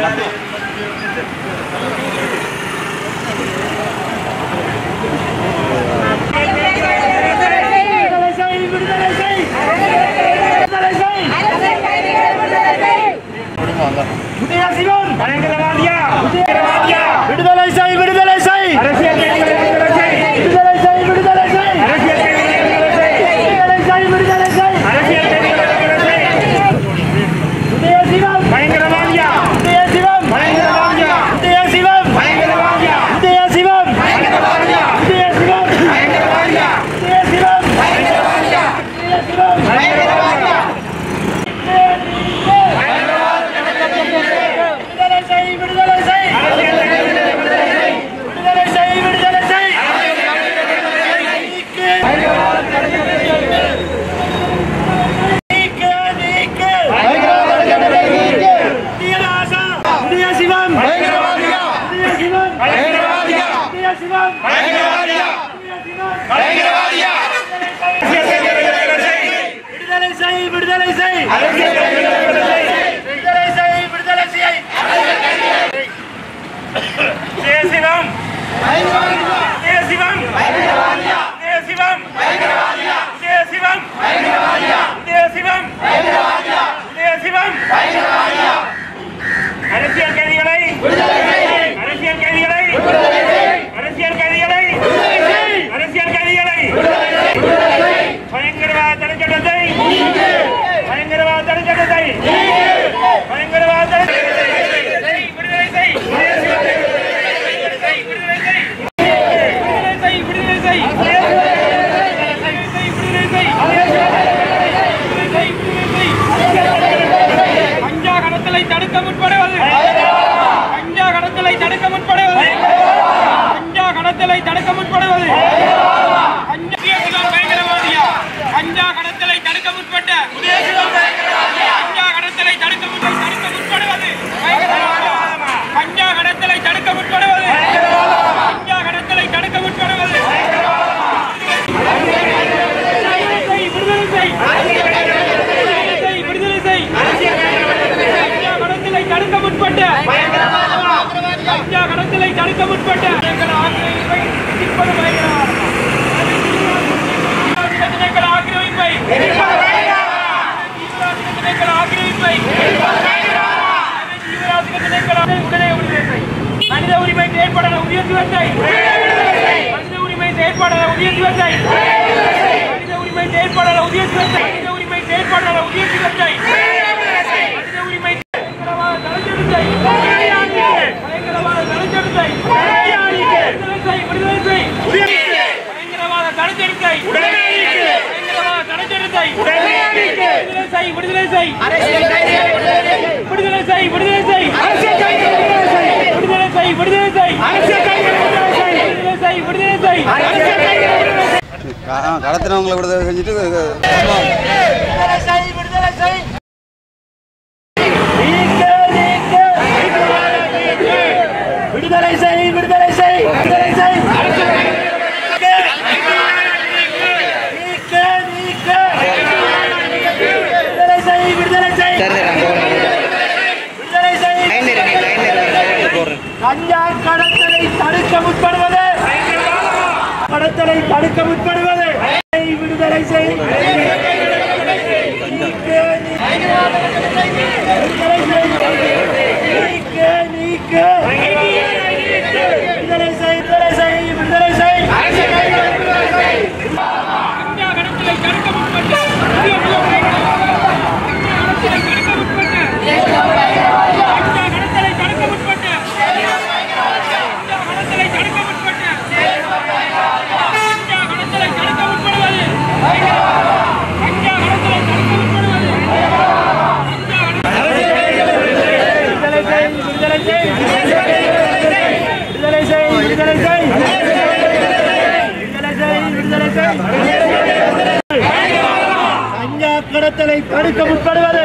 கடத்தினவங்களை விடுதலை செஞ்சுட்டு கஞ்சா கடத்தலை தடுக்க முற்படுவது விடுதலை செய் கடத்தலை தடுக்க முற்படுவது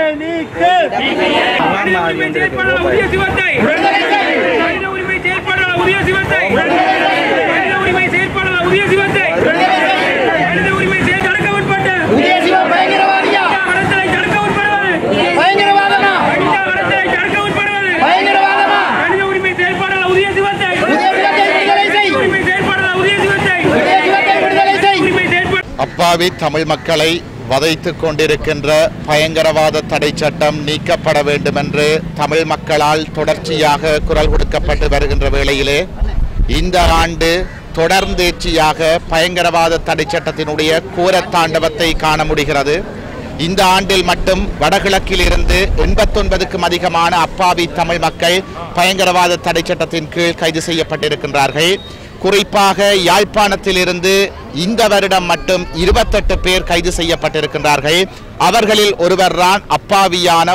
உரிமை செயற்பட உதய சிவத்தை மனித உரிமை செயற்பாளர் உதய சிவத்தை மனித உரிமை தடுக்க உட்பட்ட உதய சிவ பயங்கரவாதியா கடத்தலை தடுக்க உட்படுவது பயங்கரவாதமா கடத்தலை தடுக்க உட்படுவது பயங்கரவாதமா மனித உரிமை செயற்பாளர் உதய சிவத்தை விடுதலை செய் உரிமை செயற்பாளர் உதய சிவத்தை விடுதலை செய் உரிமை செயற்பாளர் அப்பாவி தமிழ் மக்களை வதைத்துக் கொண்டிருக்கின்ற பயங்கரவாத தடை சட்டம் நீக்கப்பட வேண்டும் என்று தமிழ் மக்களால் தொடர்ச்சியாக குரல் கொடுக்கப்பட்டு வருகின்ற வேளையிலே இந்த ஆண்டு தொடர்ந்தேர்ச்சியாக பயங்கரவாத தடை சட்டத்தினுடைய கோரத்தாண்டவத்தை காண முடிகிறது. இந்த ஆண்டில் மட்டும் வடகிழக்கில் இருந்து 89க்கும் அதிகமான அப்பாவி தமிழ் மக்கள் பயங்கரவாத தடை சட்டத்தின் கீழ் கைது செய்யப்பட்டிருக்கின்றார்கள். குறிப்பாக யாழ்ப்பாணத்தில் இருந்து இந்த வருடம் மட்டும் 28 பேர் கைது செய்யப்பட்டிருக்கின்றார்கள். அவர்களில் ஒருவர்தான் அப்பாவியான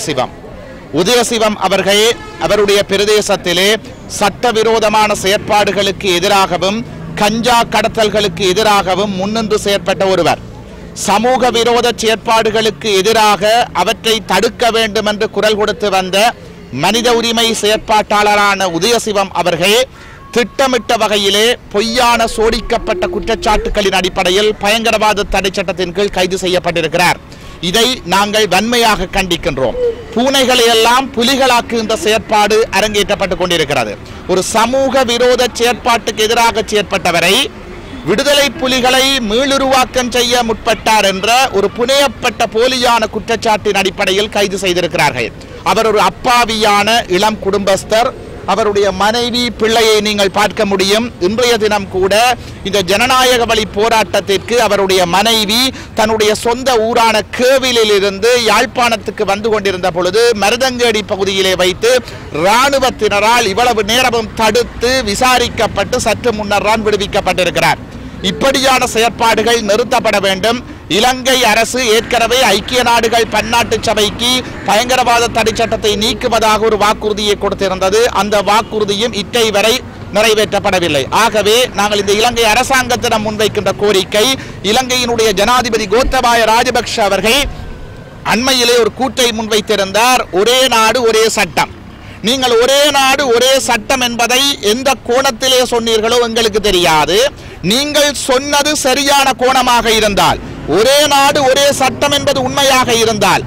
உதயசிவம் அவர்கள் அவருடைய பிரதேசத்திலே சட்டவிரோதமான செயற்பாடுகளுக்கு எதிராகவும் கஞ்சா கடத்தல்களுக்கு எதிராகவும் முன்னின்று செயற்பட்ட ஒருவர். சமூக விரோத செயற்பாடுகளுக்கு எதிராக அவற்றை தடுக்க வேண்டும் என்று குரல் கொடுத்து வந்த மனித உரிமை செயற்பாட்டாளரான உதயசிவம் அவர்கள் திட்டமிட்ட வகையிலே பொய்யான சோடிக்கப்பட்ட குற்றச்சாட்டுகளின் அடிப்படையில் பயங்கரவாத தடை சட்டத்தின் கீழ் கைது செய்யப்பட்டிருக்கிறார். இதை நாங்கள் வன்மையாக கண்டிக்கின்றோம். பூனைகளை எல்லாம் புலிகளாக்குகின்ற செயற்பாடு அரங்கேற்றப்பட்டுக் கொண்டிருக்கிறது. ஒரு சமூக விரோத செயற்பாட்டுக்கு எதிராக செயற்பட்டவரை விடுதலை புலிகளை மீளுருவாக்கம் செய்ய முற்பட்டார் என்ற ஒரு புனையப்பட்ட போலியான குற்றச்சாட்டின் அடிப்படையில் கைது செய்திருக்கிறார்கள். அவர் ஒரு அப்பாவியான இளம் குடும்பஸ்தர். அவருடைய மனைவி பிள்ளையை நீங்கள் பார்க்க முடியும். இன்றைய தினம் கூட இந்த ஜனநாயக வழி போராட்டத்திற்கு அவருடைய மனைவி தன்னுடைய சொந்த ஊரான கேவிலில் இருந்து யாழ்ப்பாணத்துக்கு வந்து கொண்டிருந்த பொழுது மருதங்கேடி பகுதியிலே வைத்து இராணுவத்தினரால் இவ்வளவு நேரமும் தடுத்து விசாரிக்கப்பட்டு சற்று முன்னர் தான் விடுவிக்கப்பட்டிருக்கிறார். இப்படியான செயற்பாடுகள் நிறுத்தப்பட வேண்டும். இலங்கை அரசு ஏற்கனவே ஐக்கிய நாடுகள் பன்னாட்டு சபைக்கு பயங்கரவாத தடை சட்டத்தை நீக்குவதாக ஒரு வாக்குறுதியை கொடுத்திருந்தது. அந்த வாக்குறுதியும் இட்டை வரை நிறைவேற்றப்படவில்லை. ஆகவே நாங்கள் இந்த இலங்கை அரசாங்கத்திடம் முன்வைக்கின்ற கோரிக்கை, இலங்கையினுடைய ஜனாதிபதி கோத்தபாய ராஜபக்ஷ அவர்கள் அண்மையிலே ஒரு கூற்றை முன்வைத்திருந்தார். ஒரே நாடு ஒரே சட்டம். நீங்கள் ஒரே நாடு ஒரே சட்டம் என்பதை எந்த கோணத்திலே சொன்னீர்களோ எங்களுக்கு தெரியாது. நீங்கள் சொன்னது சரியான கோணமாக இருந்தால், ஒரே நாடு ஒரே சட்டம் என்பது உண்மையாக இருந்தால்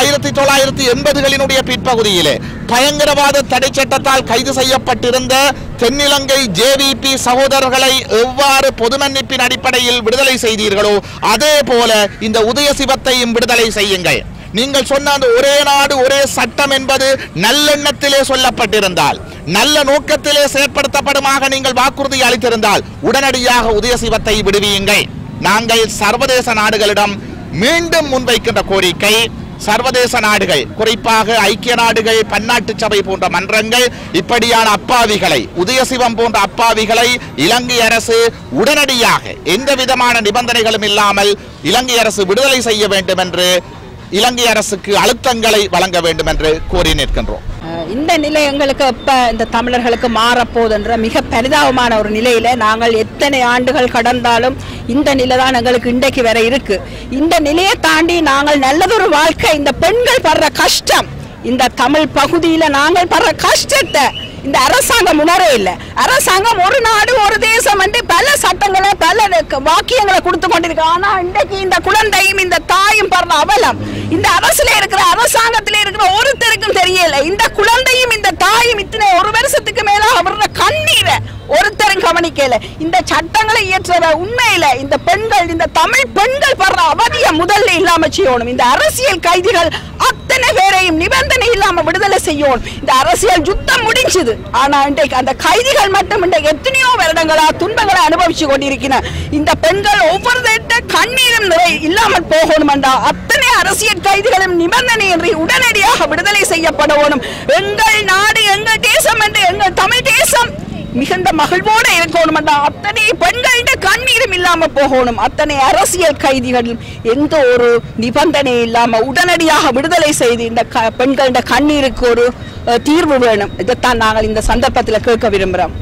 1980களினுடைய பிற்பகுதியிலே பயங்கரவாத தடை சட்டத்தால் கைது செய்யப்பட்டிருந்த தென்னிலங்கை ஜேவிபி சகோதரர்களை எவ்வாறு பொது மன்னிப்பின் அடிப்படையில் விடுதலை செய்தீர்களோ அதே போல இந்த உதயசிவத்தையும் விடுதலை செய்யுங்கள். நீங்கள் சொன்ன அந்த ஒரே நாடு ஒரே சட்டம் என்பது நல்லெண்ணத்திலே சொல்லப்பட்டிருந்தால், நல்ல நோக்கத்திலே செயற்படுத்தப்படுமாக நீங்கள் வாக்குறுதி அளித்திருந்தால் உடனடியாக உதயசிவத்தை விடுவியுங்கள். நாங்கள் சர்வதேச நாடுகளிடம் மீண்டும் முன்வைக்கின்ற கோரிக்கை, சர்வதேச நாடுகள் குறிப்பாக ஐக்கிய நாடுகள் பன்னாட்டு சபை போன்ற மன்றங்கள் இப்படியான அப்பாவிகளை, உதயசிவம் போன்ற அப்பாவிகளை இலங்கை அரசு உடனடியாக எந்த விதமான நிபந்தனைகளும் இல்லாமல் இலங்கை அரசு விடுதலை செய்ய வேண்டும் என்று இலங்கை அரசுக்கு அழுத்தங்களை வழங்க வேண்டும் என்று கோரி நிற்கின்றோம். இந்த நிலை எங்களுக்கு எப்ப இந்த தமிழர்களுக்கு மாறப்போகுதுன்ற மிக பரிதாபமான ஒரு நிலையில நாங்கள் எத்தனை ஆண்டுகள் கடந்தாலும் இந்த நிலை தான் எங்களுக்கு இன்றைக்கு வர இருக்கு. இந்த நிலையை தாண்டி நாங்கள் நல்லதொரு வாழ்க்கை, இந்த பெண்கள் படுற கஷ்டம், இந்த தமிழ் பகுதியில நாங்கள் படுற கஷ்டத்தை இந்த அரசாங்கம் உணரவே இல்லை. அரசாங்கம் ஒரு நாடு ஒரு தேசம் என்று பல சட்டங்களை பல வாக்கியங்களை கொடுத்து கொண்டிருக்கு. ஆனா இன்றைக்கு இந்த குழந்தையும் இந்த தாயும் படுற அவலம் இந்த அரசுல இருக்கிற அரசாங்கத்தில இருக்கிற ஒருத்தருக்கும் தெரியல. இந்த குழந்தையும் இந்த தாயும் இத்தனை ஒரு வருஷத்துக்கு மேல அவரோட கண்ணீரை ஒருத்தரும் கவனிக்கல. இந்த சட்டங்களை இயற்ற உண்மையில இந்த பெண்கள், இந்த தமிழ் பெண்கள் படுற அவதிய முதல்ல இல்லாம செய்யணும். இந்த அரசியல் கைதிகள் அத்தனை பேரையும் நிபந்தனை இல்லாம விடுதலை செய்யணும். இந்த அரசியல் யுத்தம் முடிஞ்சது. ஆனா இன்றைக்கு அந்த கைதிகள் மட்டும் எத்தனையோ வருடங்களா துன்பங்களை அனுபவிச்சு கொண்டிருக்கின்றன. இந்த பெண்கள் ஒவ்வொரு கண்ணீரும் இல்லாமல் போகணும் என்றா அத்தனை அரசியல் கைதிகளும் நிபந்தனையின்றி உடனடியாக விடுதலை செய்யப்படணும். எங்கள் நாடு எங்கள் தேசம் என்று எங்கள் தமிழ் தேசம் மிகுந்த மகிழ்வோடு இருக்கணும் என்றா அத்தனை பெண்கள்ட கண்ணீரும் இல்லாம போகணும். அத்தனை அரசியல் கைதிகளும் எந்த ஒரு நிபந்தனை இல்லாம உடனடியாக விடுதலை செய்து இந்த பெண்கள கண்ணீருக்கு ஒரு தீர்வு வேணும். இதைத்தான் நாங்கள் இந்த சந்தர்ப்பத்தில் கேட்க விரும்புகிறோம்.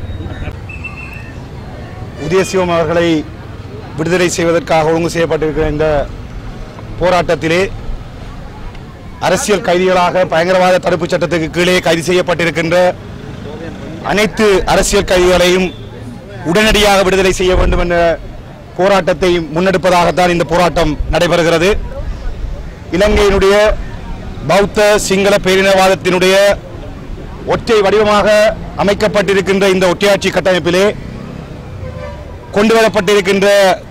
உதயசிவம் அவர்களை விடுதலை செய்வதற்காக ஒழுங்கு செய்யப்பட்டிருக்கிற இந்த போராட்டத்திலே அரசியல் கைதிகளாக பயங்கரவாத தடுப்பு சட்டத்துக்கு கீழே கைது செய்யப்பட்டிருக்கின்ற அனைத்து அரசியல் கைதிகளையும் உடனடியாக விடுதலை செய்ய வேண்டும் என்ற போராட்டத்தை முன்னெடுப்பதாகத்தான் இந்த போராட்டம் நடைபெறுகிறது. இலங்கையினுடைய பௌத்த சிங்கள பேரினவாதத்தினுடைய ஒற்றை வடிவமாக அமைக்கப்பட்டிருக்கின்ற இந்த ஒற்றையாட்சி கட்டமைப்பிலே கொண்டுவரப்பட்டிருக்கின்ற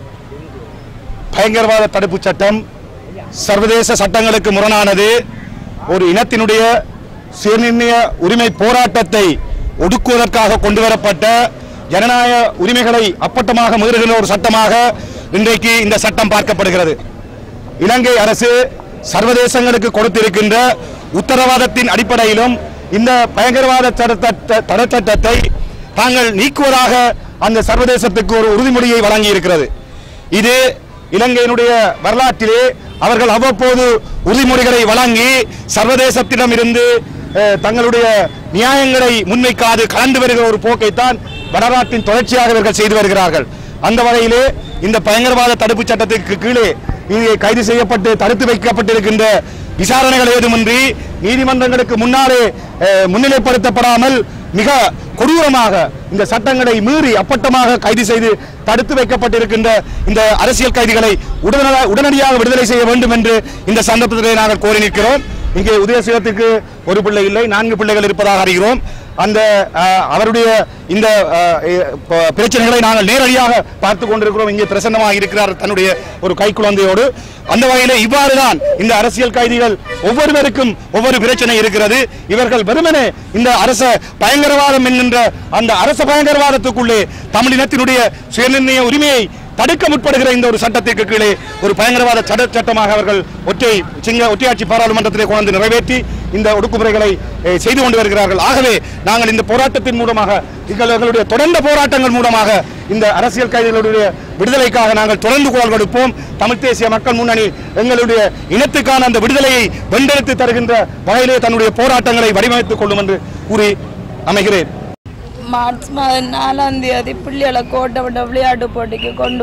பயங்கரவாத தடுப்பு சட்டம் சர்வதேச சட்டங்களுக்கு முரணானது. ஒரு இனத்தினுடைய சுயநிர்ணய உரிமை போராட்டத்தை ஒடுக்குவதற்காக கொண்டுவரப்பட்ட ஜனநாயக உரிமைகளை அப்பட்டமாக மீறுகின்ற ஒரு சட்டமாக இன்றைக்கு இந்த சட்டம் பார்க்கப்படுகிறது. இலங்கை அரசு சர்வதேசங்களுக்கு கொடுத்திருக்கின்ற உத்தரவாதத்தின் அடிப்படையிலும் இந்த பயங்கரவாத தடை சட்டத்தை தாங்கள் நீக்குவதாக அந்த சர்வதேசத்துக்கு ஒரு உறுதிமொழியை வழங்கி இருக்கிறது. இது இலங்கையினுடைய வரலாற்றிலே அவர்கள் அவ்வப்போது உறுதிமொழிகளை வழங்கி சர்வதேசத்திடம் இருந்து தங்களுடைய நியாயங்களை முன்வைக்காது கலந்து வருகிற ஒரு போக்கைத்தான் வரலாற்றின் தொடர்ச்சியாக இவர்கள் செய்து வருகிறார்கள். அந்த வகையிலே இந்த பயங்கரவாத தடுப்பு சட்டத்திற்கு கீழே இங்கே கைது செய்யப்பட்டு தடுத்து வைக்கப்பட்டிருக்கின்ற விசாரணைகள் ஏதுமின்றி நீதிமன்றங்களுக்கு முன்னாலே முன்னிலைப்படுத்தப்படாமல் மிக கொடூரமாக இந்த சட்டங்களை மீறி அப்பட்டமாக கைது செய்து தடுத்து வைக்கப்பட்டிருக்கின்ற இந்த அரசியல் கைதிகளை உடனடியாக விடுதலை செய்ய வேண்டும் என்று இந்த சந்தர்ப்பத்திலே நாங்கள் கோரி நிற்கிறோம். இங்கே உதயசிவத்துக்கு ஒரு பிள்ளை இல்லை, 4 பிள்ளைகள் இருப்பதாக அறிகிறோம். அந்த அவருடைய இந்த பிரச்சனைகளை நாங்கள் நேரடியாக பார்த்து கொண்டிருக்கிறோம். இங்கே பிரசன்னமாக இருக்கிறார் தன்னுடைய ஒரு கைக்குழந்தையோடு. அந்த வகையிலே இவ்வாறுதான் இந்த அரசியல் கைதிகள் ஒவ்வொருவருக்கும் ஒவ்வொரு பிரச்சனை இருக்கிறது. இவர்கள் வெறுமனே இந்த அரச பயங்கரவாதம் என்கின்ற அந்த அரச பயங்கரவாதத்துக்குள்ளே தமிழினத்தினுடைய சுயநிர்ணய உரிமையை தடுக்க முற்படுகிற இந்த ஒரு சட்டத்திற்கு கீழே ஒரு பயங்கரவாத சட்டமாக அவர்கள் ஒற்றையாட்சி பாராளுமன்றத்திலே கொண்டு நிறைவேற்றி இந்த ஒடுக்குமுறைகளை செய்து கொண்டு வருகிறார்கள். ஆகவே நாங்கள் இந்த போராட்டத்தின் மூலமாக எங்களுடைய தொடர்ந்த போராட்டங்கள் மூலமாக இந்த அரசியல் கைதிகளுடைய விடுதலைக்காக நாங்கள் தொடர்ந்து குரல் கொடுப்போம். தமிழ் தேசிய மக்கள் முன்னணி எங்களுடைய இனத்துக்கான அந்த விடுதலையை வென்றெடுத்து தருகின்ற வகையிலே தன்னுடைய போராட்டங்களை வடிவமைத்துக் கொள்ளும் என்று கூறி அமைகிறேன். மார்ச் மாதம் 4ஆம் தேதி பிள்ளைகளை கோட்டை விளையாட்டு போட்டிக்கு கொண்டு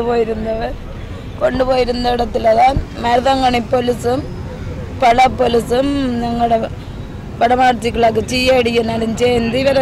போயிருந்த இடத்துல தான் மருதங்கனி போலீஸும் பல போலீஸும் எங்களோட வடமாட்சி கிழக்கு சிஐடியினரும் சேர்ந்து இவரை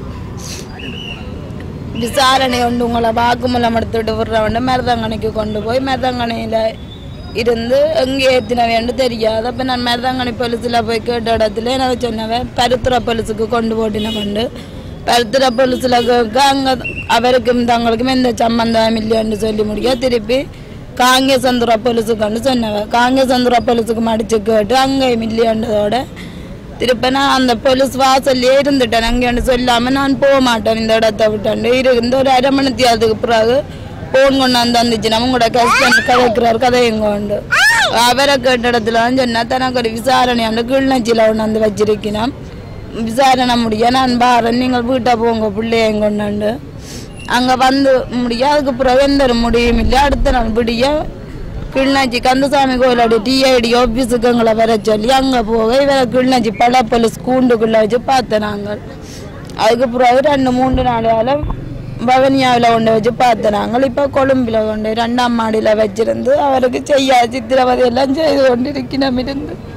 விசாரணை கொண்டு உங்களை வாக்குமூலம் எடுத்துட்டு விடுறவன் மருதங்கனிக்கு கொண்டு போய் மருதங்கனியில் இருந்து எங்கே ஏற்றினவேன்னு தெரியாது. அப்போ நான் மருதங்கனி போலீஸில் போய் கேட்ட இடத்துல எனக்கு சொன்னவன் பருத்துறை போலீஸுக்கு கொண்டு போட்டின கொண்டு பருத்துறை போலீஸில் அங்கே அவருக்கும் தங்களுக்கும் எந்த சம்பந்தம் இல்லைன்னு சொல்லி முடிய திருப்பி காங்கேசந்துரா போலீஸுக்கு சொன்னவன் காங்கேசந்துரா போலீஸுக்கு மடித்து கேட்டு அங்கேயும் இல்லையன்றதோட திருப்பி நான் அந்த போலீஸ் வாசல்லே இருந்துட்டேன். அங்கேன்னு சொல்லாமல் நான் போக மாட்டேன் இந்த இடத்த விட்டாண்டு இருந்து ஒரு 1/2 மணி நேரத்துக்கு பிறகு போன் கொண்டாந்து வந்துச்சு. நம்ம கூட கதைக்கிறார் கதையும் கொண்டு அவரை கேட்ட இடத்துல சொன்னால் தனக்கு ஒரு விசாரணை அந்த கிளிநொச்சியில் கொண்டாந்து வச்சிருக்கணும். விசாரணை முடிய நான் பாரேன், நீங்கள் வீட்டை போங்க பிள்ளையும் கொண்டாண்டு அங்கே வந்து முடிய. அதுக்கு பிறகு எந்த ஒரு முடியும் இல்லை. அடுத்த நாள் பிடிய கிளிநொச்சி கந்தசாமி கோயிலோட டிஐடி ஆஃபீஸுக்கு எங்களை வர சொல்லி அங்கே போக இவரை கிளிநொச்சி பல போலீஸ் கூண்டுக்குள்ளே வச்சு பார்த்தேன் நாங்கள். அதுக்கு பிறகு 2-3 நாளால் பவனியாவில் கொண்டு வச்சு பார்த்தேன் நாங்கள். இப்போ கொழும்பில் கொண்டு 2ஆம் மாடியில் வச்சிருந்து அவருக்கு செய்ய சித்திரவதை எல்லாம் செய்து கொண்டு இருக்கணும் இருந்து